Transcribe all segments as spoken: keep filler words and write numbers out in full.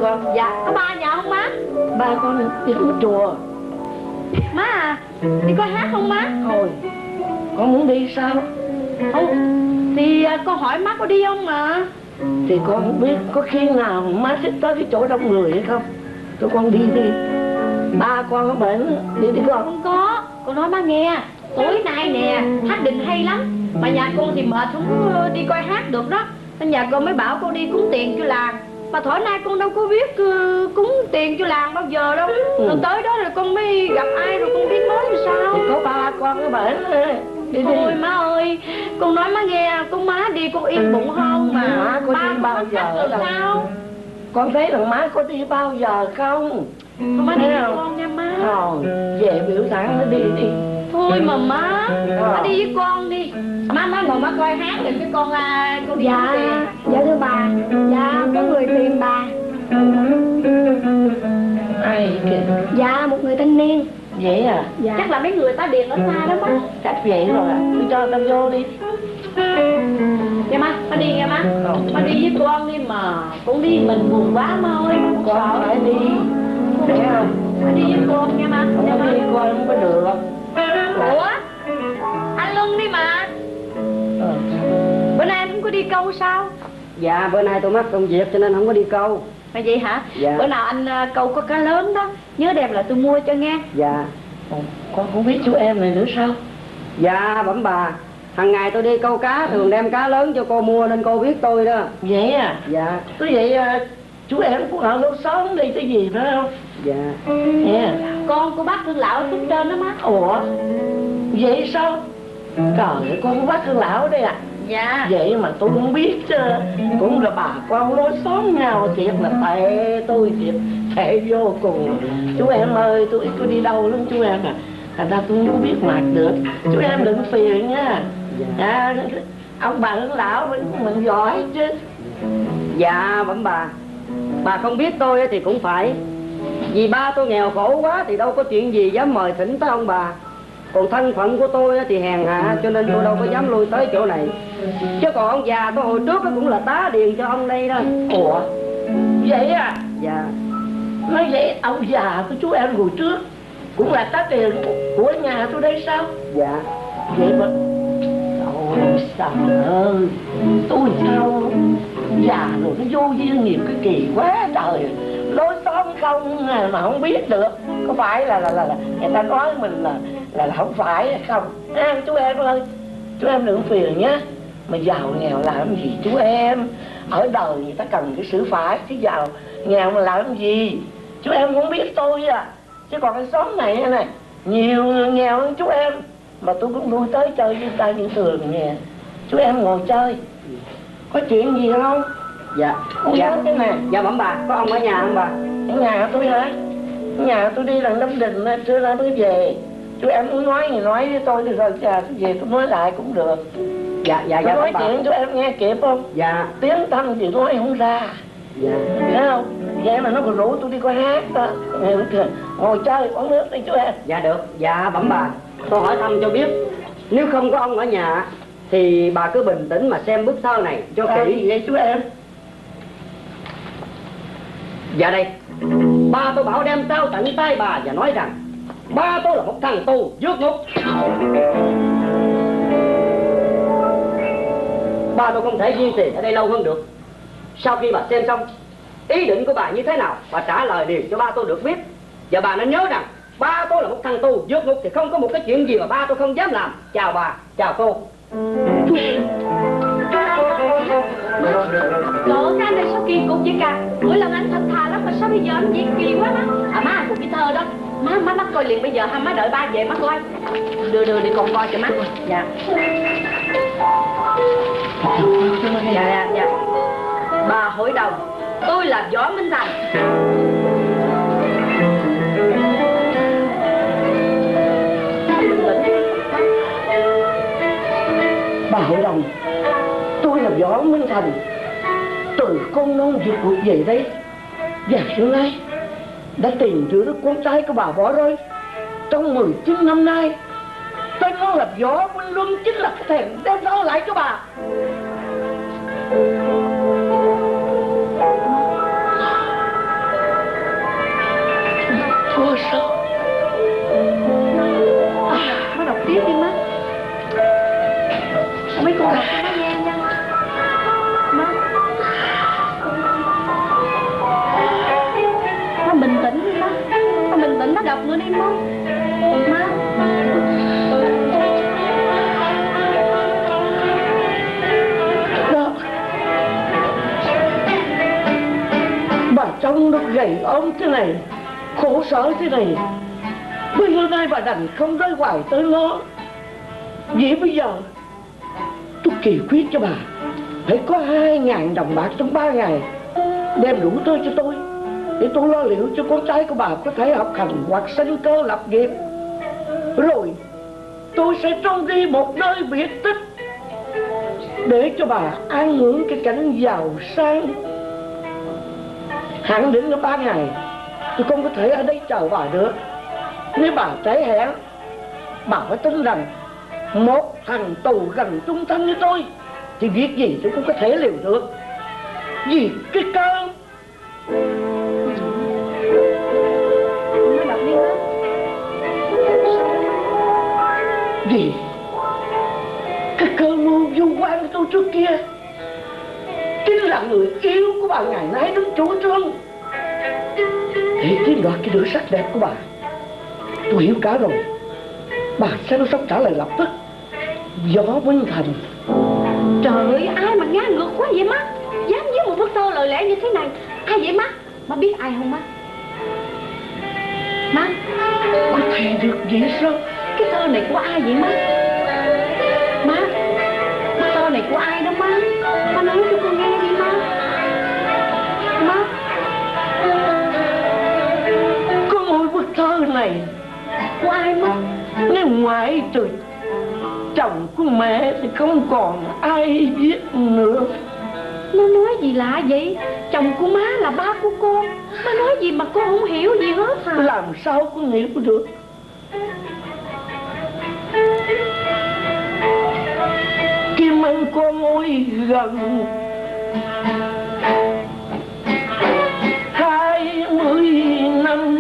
con? Dạ, có ba nhà không má? Ba con đi cúng chùa. Má à, đi coi hát không má? Thôi, con muốn đi sao? Không, thì con hỏi má có đi không mà. Thì con không biết có khi nào má thích tới cái chỗ đông người hay không. Tụi con đi đi. Ba con có bệnh, đi đi con. Không có, con nói má nghe. Tối nay nè, hát định hay lắm. Mà nhà con thì mệt không đi coi hát được đó. Nên nhà con mới bảo con đi cúng tiền cho làng. Mà thổi nay con đâu có biết uh, cúng tiền cho làng bao giờ đâu. Ừ. Rồi tới đó rồi con mới gặp ai rồi con biết nói như sao. Thì có ba con có bệnh. Đi thôi đi. má ơi, con nói má nghe, con má đi con yên bụng hơn mà. Má có ba đi bao giờ đâu. Sao? Con thấy rằng má có đi bao giờ không? Con má đi với con nha má. Thôi, về biểu tạng nó đi đi. Thôi mà má, à. má đi với con đi. Má má ngồi má coi hát rồi cái con con đi. Dạ, dạ thưa bà. Dạ, có người tìm bà. Ai kìa? Dạ, một người thanh niên. Vậy à? Dạ. Chắc là mấy người ta điền ở xa đó má. Chắc vậy rồi à. Tôi cho tao vô đi. Dạ má, má đi nha má. Má đi với con đi mà. Con đi mình buồn quá má ơi. Con sợ. Phải đi. Thấy không? Má đi với con nha má. Không dạ, có đi con không có được. Ủa? Anh Luân đi mà. Ừ. Bữa nay anh không có đi câu sao? Dạ, bữa nay tôi mắc công việc cho nên không có đi câu. Mà vậy hả? Dạ. Bữa nào anh câu có cá lớn đó, nhớ đem lại tôi mua cho nghe. Dạ. Con không biết chú em này nữa sao? Dạ, bẩm bà. Hằng ngày tôi đi câu cá thường đem cá lớn cho cô mua nên cô biết tôi đó. Vậy à? Dạ. Cứ vậy chú em cũng ở lối xóm đi cái gì phải không? Dạ. Yeah. Con của bác Thương Lão ở phía trên đó má. Ủa? Vậy sao? Trời ơi, con của bác Thương Lão đây à? Dạ. Vậy mà tôi không biết chứ. Cũng là bà con lối xóm nhau. Thiệt là tệ tôi thiệt. Tệ vô cùng. Chú em ơi, tôi tôi đi đâu lắm chú em à. Thành ra tôi không biết mặt được. Chú em đừng phiền nha. À, ông bà Thương Lão mình, mình giỏi chứ. Dạ, bẩm bà. Bà không biết tôi thì cũng phải. Vì ba tôi nghèo khổ quá thì đâu có chuyện gì dám mời thỉnh tới ông bà. Còn thân phận của tôi thì hèn hạ cho nên tôi đâu có dám lui tới chỗ này. Chứ còn ông già tôi hồi trước cũng là tá điền cho ông đây đó. Ủa? Vậy à? Dạ. Nói vậy ông già của chú em hồi trước cũng là tá điền của nhà tôi đây sao? Dạ. Vậy mà ôi trời ơi, tôi sao già rồi nó vô duyên nhiều cái kỳ quá trời. Lối xóm không mà không biết được. Có phải là là là, là người ta nói mình là là, là không phải hay không? À, chú em ơi, chú em đừng phiền nhé. Mà giàu nghèo làm gì chú em? Ở đời người ta cần cái sự phải, chứ giàu nghèo mà làm gì? Chú em không biết tôi à. Chứ còn cái xóm này này nhiều người nghèo hơn chú em. Mà tôi cũng lui tới chơi với ta như thường nè. Chú em ngồi chơi. Có chuyện gì không? Dạ. Không Dạ. cái này. Dạ bẩm bà, có ông ở nhà không bà? Ở nhà tôi hả? Ở nhà tôi đi lần Lâm Đình trưa nay mới về. Chú em muốn nói gì nói với tôi thì rồi chờ tôi về tôi nói lại cũng được. Dạ dạ dạ. Tôi nói chuyện cho em nghe kịp không? Dạ. Tiếng thanh thì nói không ra. Dạ. Thấy không? Vậy mà nó còn rủ tôi đi coi hát đó. Ngồi chơi uống nước đi chú em. Dạ được. Dạ bẩm bà, tôi hỏi thăm cho biết. Nếu không có ông ở nhà thì bà cứ bình tĩnh mà xem bức thơ này cho à, kỹ. Vậy chú em? Dạ đây. Ba tôi bảo đem trao tận tay bà và nói rằng ba tôi là một thằng tù dốt ngục. Ba tôi không thể duy trì ở đây lâu hơn được. Sau khi bà xem xong ý định của bà như thế nào, bà trả lời liền cho ba tôi được biết. Và bà nên nhớ rằng ba tôi là một thằng tù dốt ngục thì không có một cái chuyện gì mà ba tôi không dám làm. Chào bà, chào cô. Cỡ cái anh này sao kỳ cục vậy cả? Mỗi lần anh thật thà lắm mà sao bây giờ anh gì kỳ quá má? À má anh một cái thơ đó. Má má bắt coi liền bây giờ, hay má đợi ba về má coi. Đưa đưa đi con coi cho má. Dạ. Dạ dạ dạ. Bà hội đồng, tôi là Võ Minh Thành. Bà hội đồng, tôi là Võ Minh Thành, từ con non vượt ngục về đây. Và xưa nay đã tìm được con trai của bà bỏ rơi trong mười chín năm nay. Tên nó là Võ Minh Luân, chính là cái thèm đem nó lại cho bà. đi má. Má. Đó. Bà trông nó gầy ốm thế này, khổ sở thế này, bấy lâu nay bà đành không nói hoài tới nó. Vậy bây giờ tôi kỳ quyết cho bà phải có hai ngàn đồng bạc trong ba ngày, đem đủ tới cho tôi để tôi lo liệu cho con trai của bà có thể học hành hoặc sinh cơ lập nghiệp. Rồi tôi sẽ trông đi một nơi biệt tích để cho bà an hưởng cái cảnh giàu sang. Hạn định là ba ngày, tôi không có thể ở đây chờ bà được. Nếu bà trễ hẹn, bà phải tin rằng một thằng tù gần trung thân như tôi thì việc gì tôi cũng có thể liều được. Vì cái cơn Má đọc đi má. Vì cái cơn mưu du quan của tôi trước kia chính là người yêu của bà ngày nay đứng chủ trương để chiếm đoạt cái đứa sắc đẹp của bà. Tôi hiểu cả rồi. Bà sẽ nó sống trả lời lập tức. Gió Minh Thành. Trời ơi, ai mà ngang ngược quá vậy má? Dám viết một bức thơ lời lẽ như thế này. Ai vậy má? Má biết ai không má? Má, Có thể được vậy sao? cái thơ này của ai vậy má? Má, bức thơ này của ai đó má? Má nói cho con nghe đi má. Má. Có mỗi bức thơ này Của ai má? nếu ngoại trừ chồng của mẹ thì không còn ai biết nữa. Nó nói gì lạ vậy? Chồng của má là ba của con. Má nói gì mà con không hiểu gì hết hả? Làm sao con hiểu được? Kim Anh con ôi gần hai mươi năm,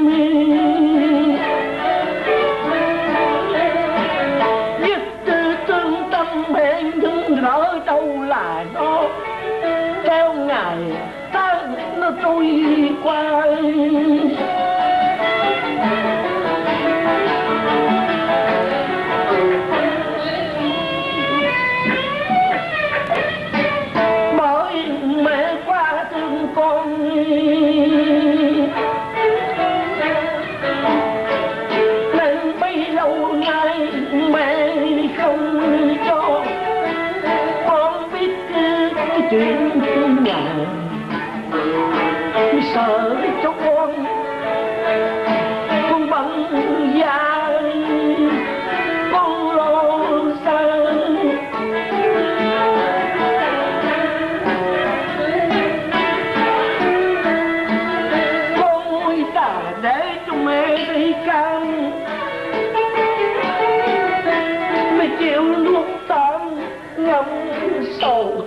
nhất tư tương tâm hẹn đứng ở đâu là nó theo ngày tháng nó trôi qua. Bởi mẹ qua thương con nên bấy lâu nay mẹ không cho con biết cái chuyện nhà. Sợ cho con con bận da con lo xa. Con ơi ta để cho mẹ đi can, mẹ chịu nuốt tạm ngâm sầu.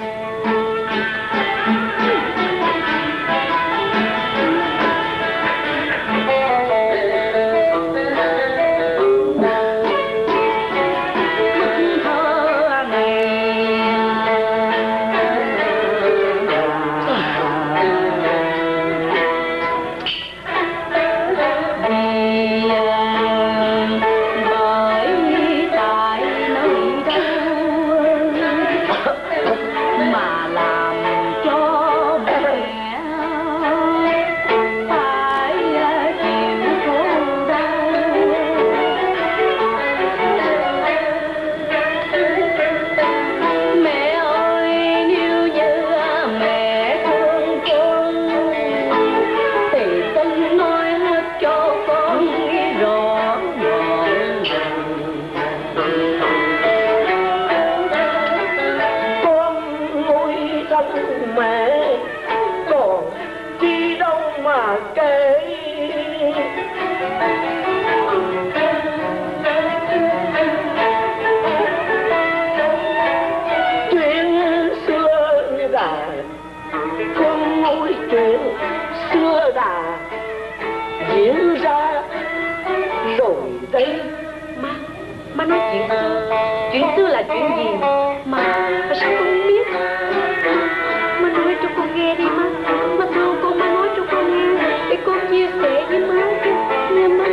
Diễn ra rồi đây. Má, má nói chuyện xưa. Chuyện xưa là chuyện gì mà mà sao con không biết? Má nói cho con nghe đi má. Má thương con, má nói cho con nghe để con chia sẻ với má chứ. Nghe má.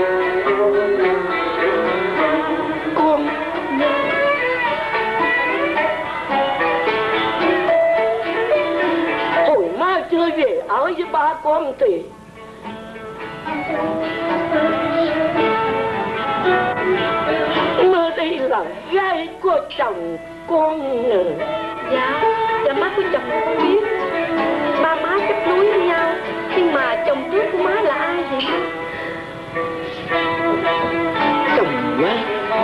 ở với ba con thì mơ đây là gái của chồng con nè. Dạ, dạ má của chồng con biết. Ba má kết nối với nhau, nhưng mà chồng trước của má là ai vậy má? Chồng má.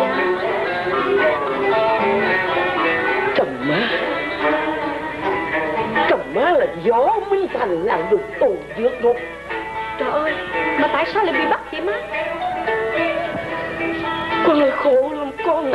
Chồng má. Chồng má là Võ Minh Thành làm được tù dược ngục. Trời ơi, mà tại sao lại bị bắt vậy má? Con ơi khổ lắm con.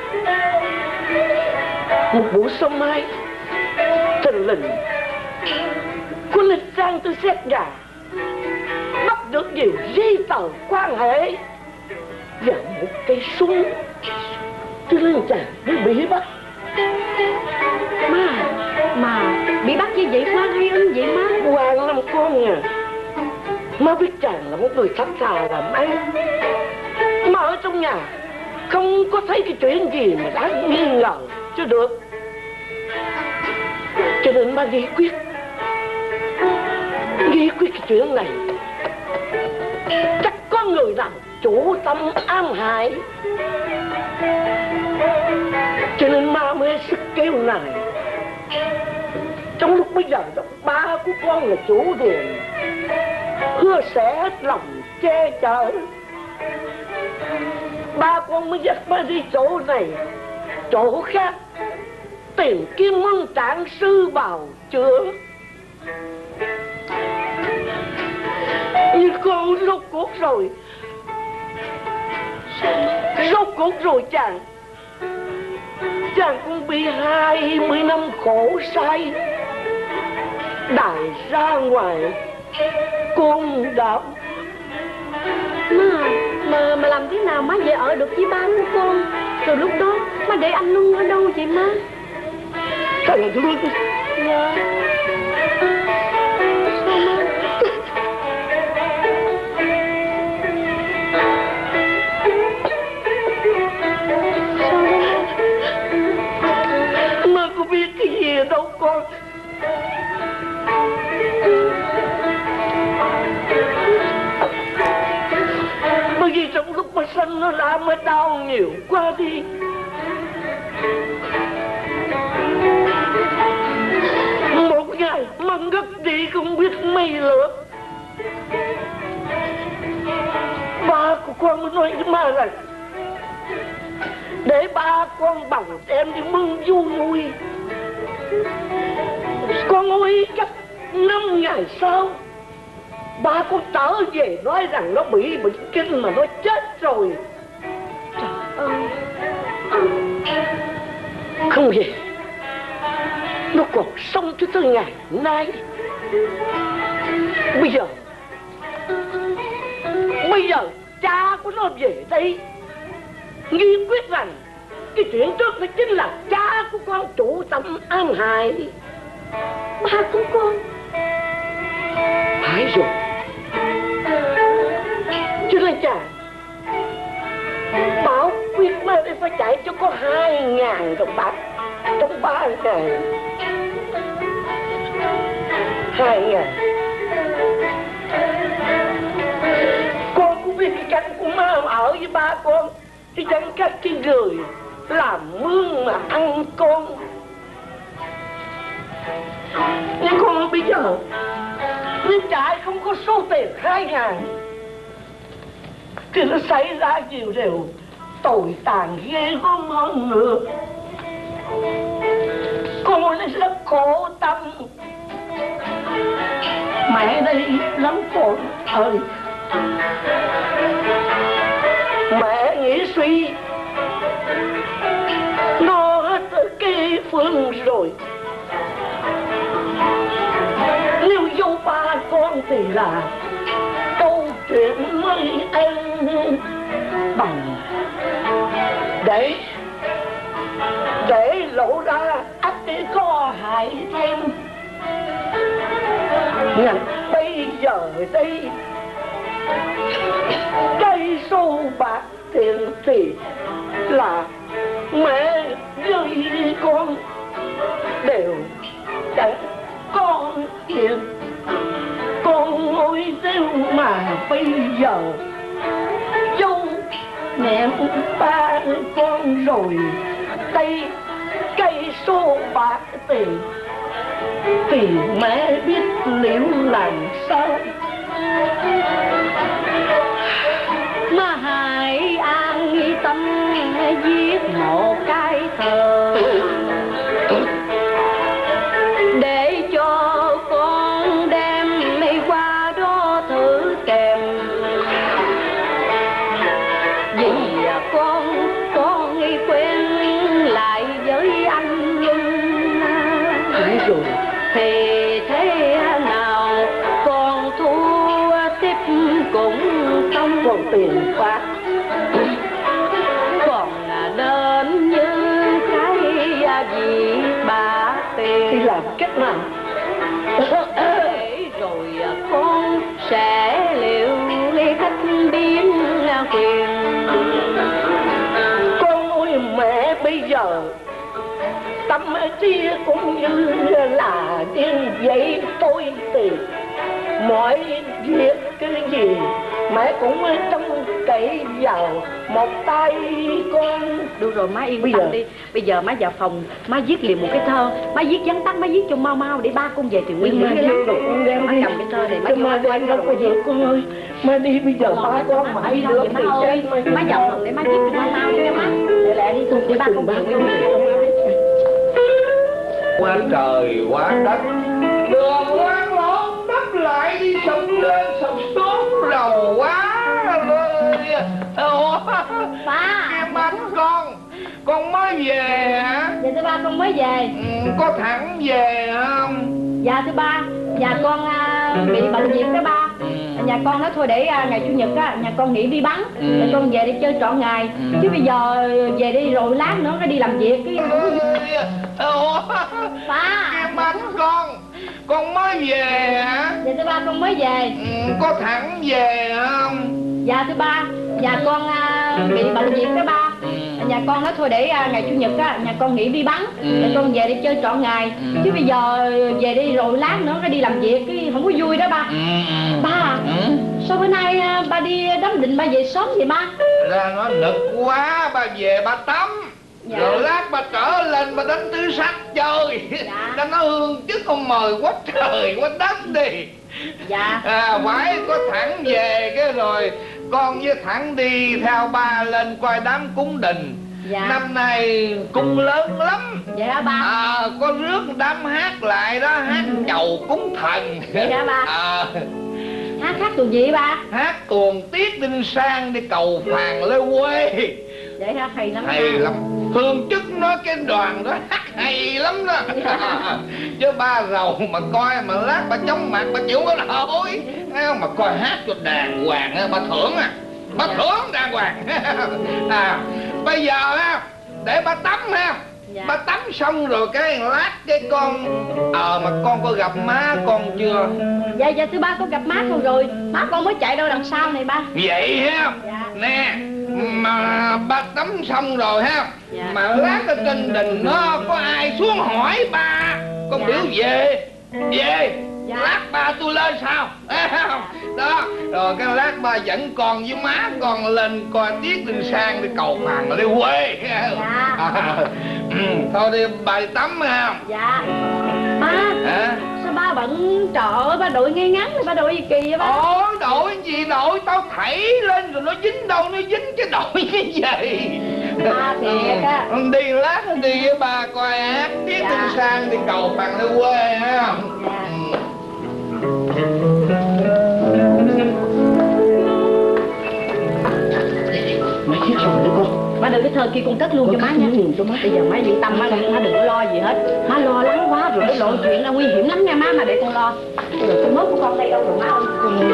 Một buổi sớm mai thình lình con lên trang tôi xét gà, bắt được nhiều giấy tờ quan hệ và một cây súng. Tôi lên chàng mới bị bắt. Má, mà bị bắt như vậy Khoan hay ưng vậy má? Quan lắm con à. Má biết chàng là một người thấp thà làm ăn, mà ở trong nhà không có thấy cái chuyện gì mà đáng nghi ngờ cho được. Cho nên má nghĩ quyết Nghĩ quyết cái chuyện này chắc có người nào chủ tâm ám hại. Cho nên má mới sức kêu này. Trong lúc bây giờ ba của con là chủ điền, hứa sẽ hết lòng che chở. Ba con mới dắt ba đi chỗ này chỗ khác tìm kiếm môn trạng sư bào chữa. Nhưng con rốt cuộc rồi Rốt cuộc rồi chàng Chàng cũng bị hai mươi năm khổ sai đày ra ngoài con đạo. Má, mà, mà làm thế nào má về ở được với ba của con? Rồi lúc đó má để anh Luân ở đâu vậy má? Thằng Luân. Dạ. Sao má? Sao má? Má có biết cái gì đâu con. Bởi vì trong lúc mà sanh nó ra mới đau nhiều quá đi. Một ngày mà ngất đi không biết mấy lượt. Ba của con mới nói với má rằng để ba con bằng em đi mừng vui vui. Con ơi chắc năm ngày sau ba con trở về nói rằng nó bị bệnh kinh mà nó chết rồi. Trời ơi. Không về, nó còn sống cho tới ngày nay. Bây giờ Bây giờ cha của nó về đây nghi quyết rằng cái chuyện trước đó chính là cha của con chủ tâm ám hại ba của con. Phải rồi. Cho nên chàng bảo quyết mai đây phải chạy cho có hai ngàn đồng bạc trong ba ngày. Hai ngàn. Con cũng biết cái cách của má ở với ba con thì chẳng cách cái người làm mương mà ăn con. Nhưng con bây giờ nhưng trại không có số tiền hai ngàn thì nó xảy ra nhiều điều tồi tàn ghê gớm hơn nữa. Con ơi rất khổ tâm. Mẹ đây lắm con ơi. Mẹ nghĩ suy nó hết cái phương rồi. Nếu vô ba con thì là câu chuyện mới ăn bằng để để lộ ra ắt đi có hại thêm. Nhưng bây giờ đây cây số bạc tiền thì là mẹ với con đều chẳng có tiền. Nếu mà bây giờ dâu mẹ ba con rồi, cây cây số bạc tiền thì mẹ biết liệu làm sao. Mà hãy an tâm viết một cái thơ để cho con đem qua đó thử kèm. Vì con con quen lại với anh Đúng rồi. thì thế nào con thua tiếp cũng không Còn tiền phát còn đến như cái gì bà tiền thì làm cách nào? để rồi con sẽ liệu ly cách biến quyền. Con ơi mẹ bây giờ tâm trí cũng như là điên vậy tôi tiền. Mọi việc cái gì mẹ cũng trông cậy vào một tay con. Được rồi má yên Bây tâm giờ- đi. Bây giờ má vào phòng má viết liền một cái thơ. Má viết vắn tắt, má viết cho mau mau để ba con về thì nguyên Má hay vô lắm. rồi con đem Má đi. cầm cái thơ này má Cho vô má má đem đâu có được con ơi. Má đi bây giờ ba con mãi đi đâu được vậy má thì ơi. chết Má vào phòng để má viết cho mau mau cho má. Để lẹ đi cùng để ba con về nguyên Quá trời quá đất, đường quán lón đắp lại đi sụp lên sụp xuống rầu quá ơi. Ủa, ba. Kim Anh con, con mới về hả? Dạ thưa ba con mới về. Ừ, có thẳng về không? Dạ thưa ba, nhà con à, bị bệnh việc đó ba. Nhà con nói thôi để à, ngày chủ nhật á, nhà con nghỉ đi bắn, để con về đi chơi trọn ngày. Chứ bây giờ về đi rồi lát nữa nó đi làm việc cái Ủa, ba. Kim Anh con, con mới về hả? Dạ thưa ba con mới về. Ừ, có thẳng về không? Dạ thưa ba, nhà con à, bị bệnh việc đó ba. Nhà con nói thôi để à, ngày chủ nhật á, nhà con nghỉ đi bắn, để con về đi chơi trọn ngày. Chứ bây giờ về đi rồi lát nữa nó đi làm việc cái không có vui đó ba. Ba à, sao bữa nay à, ba đi đám định ba về sớm vậy ba? Ra nó nực quá, bà về bà tắm. Dạ. Rồi lát bà trở lên bà đánh tứ sắc chơi. Dạ. Cho nó hương chức con mời quá trời quá đất đi. Dạ. À, phải có thẳng về cái rồi con với thẳng đi theo ba lên coi đám cúng đình. Dạ. Năm nay cung lớn lắm. Vậy hả ba? À, có rước đám hát lại đó, hát chầu cúng thần. Vậy hả ba? À, Hát hát tuồng gì ba? hát tuồng Tiết Đinh Sang đi cầu phàn lê quê. Vậy hả? Hay lắm. Hay lắm. Hương chức nói cái đoàn đó hát hay lắm đó. Chứ ba rầu mà coi mà lát bà chóng mặt bà chịu có nổi. Thấy không? Mà coi hát cho đàng hoàng á, bà thưởng à. Bà thưởng đàng hoàng. À, bây giờ á, để bà tắm ha. Dạ. Bà tắm xong rồi cái lát cái con ờ mà con có gặp má con chưa? Dạ dạ thưa ba con gặp má con rồi. Má con mới chạy đâu đằng sau này ba. Vậy ha. Dạ. Nè, mà ba tắm xong rồi ha. Dạ. Mà lát ở trên đình nó có ai xuống hỏi ba con Dạ. biểu về về Dạ. lát ba tôi lên sao? Thấy không? Đó rồi cái lát ba dẫn con với má con lên coi Tiết Đinh Sang đi cầu phàn đi quê. Dạ. À, ừ, thôi đi bà đi tắm ha. Dạ. Ba, Hả? sao ba bận trợ ba đội ngay ngắn rồi ba đội gì kỳ vậy ba? Ôi đội gì đội, tao thảy lên rồi nó dính đâu nó dính cái đội như vậy. À, thiệt á. Ừ, đi lát nó đi với bà coi hát Tiết Dạ. Đinh Sang đi cầu phàn đi quê ha. Dạ. Mẹ viết rồi đấy con. Má đưa cái thơ kia con cất luôn Con cho má cất nha. luôn cho má. Bây giờ má yên tâm má, má đừng có lo gì hết. Má lo lắng quá rồi cái lộ chuyện là nguy hiểm lắm nha má, mà để con lo. Rồi cái mớp của con đây đâu rồi má ơi. Con ơi.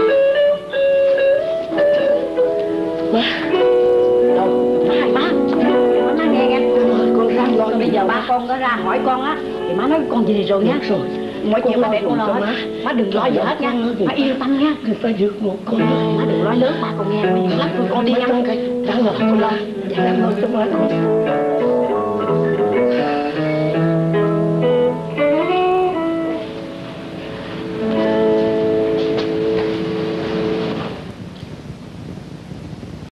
Má. Đâu? Má, má, má, má nghe nghe. Con ra lo. Rồi bây giờ ba con có ra hỏi con á thì má nói con về rồi nha. Rồi. Mọi chuyện má để con lo cho hết. má. Má đừng lo gì hết nha. Má yên tâm nha. Người ta dược một con ơi. Má đừng lo lớn ba con nghe nguy hiểm lắm. Con đi nha. Đã rồi con lo. Dạ cảm ơn cho má con.